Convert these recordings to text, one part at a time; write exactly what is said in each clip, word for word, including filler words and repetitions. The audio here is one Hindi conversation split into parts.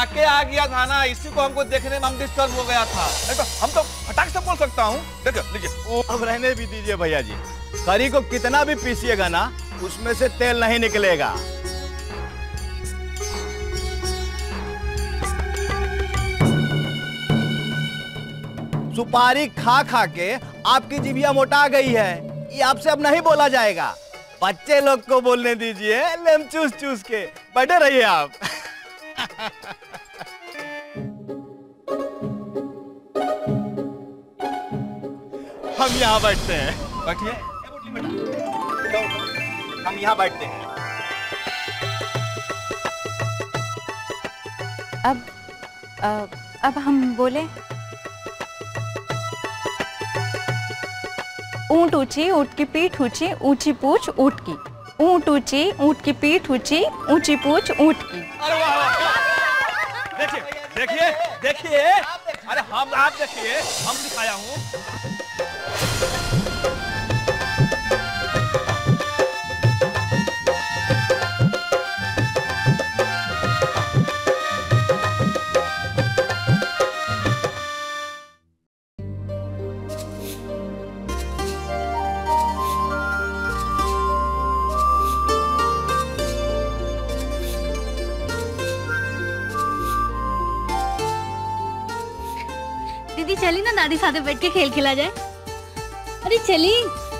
के आ गया था ना, इसी को हमको देखने में हम डिस्टर्ब हो गया था। तो हम तो फटाक से बोल सकता हूँ। देखो लीजिए। अब रहने भी दीजिए भैया जी, करी को कितना भी पीसिएगा ना, उसमें से तेल नहीं निकलेगा। सुपारी खा खा के आपकी जिभिया मोटा गई है, ये आपसे अब नहीं बोला जाएगा। बच्चे लोग को बोलने दीजिए, लेम चूस चूस के बैठे रहिए आप। हम यहाँ बैठते हैं। बैठिए। हम यहाँ बैठते हैं। अब अब, अब हम बोले। ऊंट ऊंची ऊंट की पीठ ऊंची, ऊंची पूछ ऊंट की। ऊंट ऊंची ऊंट की पीठ ऊंची, ऊंची पूछ ऊंट की। अरे वाह वाह। देखिए देखिए देखिए, अरे हम आप देखिए, हम दिखाया हूँ। दीदी चली ना, दादी साथ बैठ के खेल खिला जाए। अरे चली।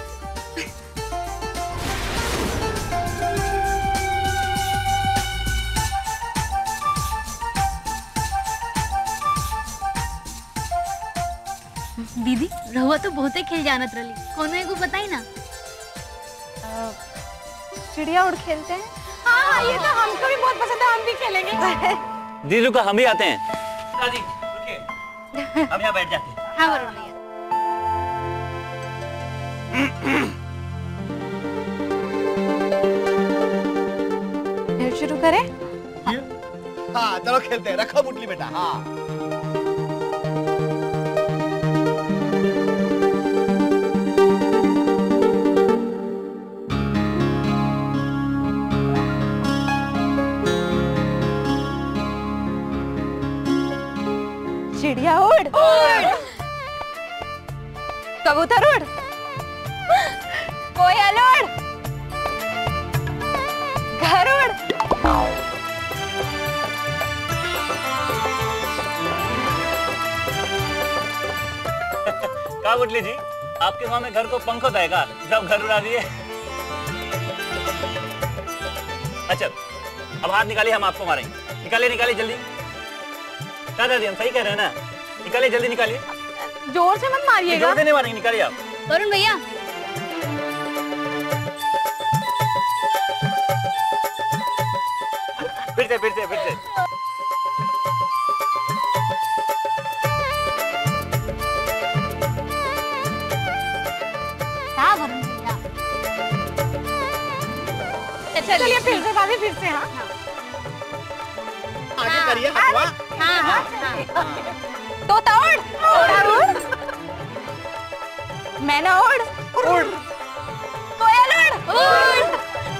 दीदी रहुआ तो बहुते खेल जानत रही, कौन है को बताई ना। चिड़िया उड़ खेलते हैं। हाँ ये तो हमको भी बहुत पसंद है, हम भी खेलेंगे। दीदी रुको, हम भी आते हैं। दादी रुकिए, हम यहाँ बैठ जाते हैं। हाँ वरुण भैया। फिर शुरू करें? हाँ चलो खेलते हैं। रखो मुटली बेटा। हाँ चिड़िया उड़, उड़। कबूतर उड़, कोयल उड़, घर उड़, कहा बुटली जी, आपके वहां में घर को पंख होता है का, जब घर उड़ा दिए। अच्छा अब हाथ निकालिए, हम आपको मारेंगे। निकालिए निकालिए जल्दी। क्या दादी हम सही कह रहे हैं ना? निकालिए जल्दी निकालिए। जोर से मत मारिएगा। जोर से नहीं मारेंगे, निकालिए आप। वरुण भैया फिर से फिर से फिर से। हाँ वरुण भैया। चलिए फिर से भाभी, फिर से। हाँ आगे करिए हथवा। हाँ हाँ। तोता उड़, उड़, उड़, मैना उड़, उड़, कोयल उड़, उड़,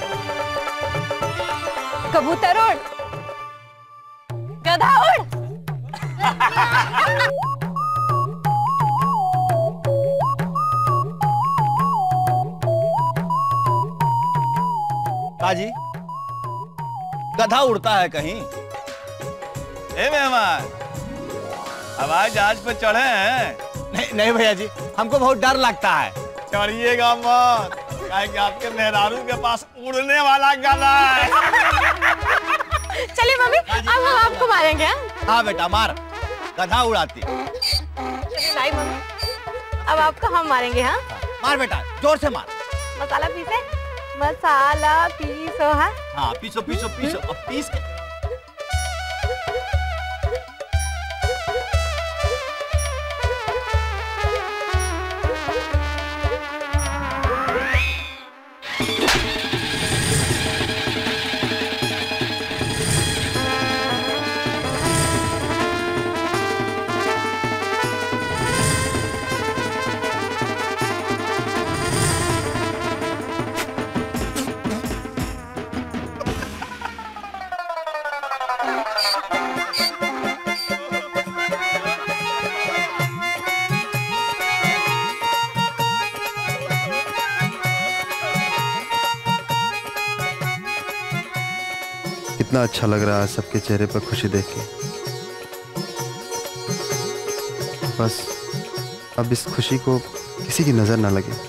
कबूतर उड़, गधा उड़। काजी गधा उड़ता है कहीं? ए मेहमान, हवाई जहाज पे चढ़े हैं? नहीं नहीं भैया जी, हमको बहुत डर लगता है। चढ़िएगा मत, काहे कि आपके मेहरारू के पास उड़ने वाला गधा है। चलिए मम्मी, अब हम आपको मारेंगे। हाँ बेटा मार, गधा उड़ाती। चलिए लाई मम्मी, अब आपको हम मारेंगे। हाँ मार बेटा, जोर से मार। मसाला पीसे, मसाला पीसो। हाँ हाँ पीसो पीसो पीसो, अब पीस के। कितना अच्छा लग रहा है सबके चेहरे पर खुशी देख के। बस अब इस खुशी को किसी की नजर ना लगे।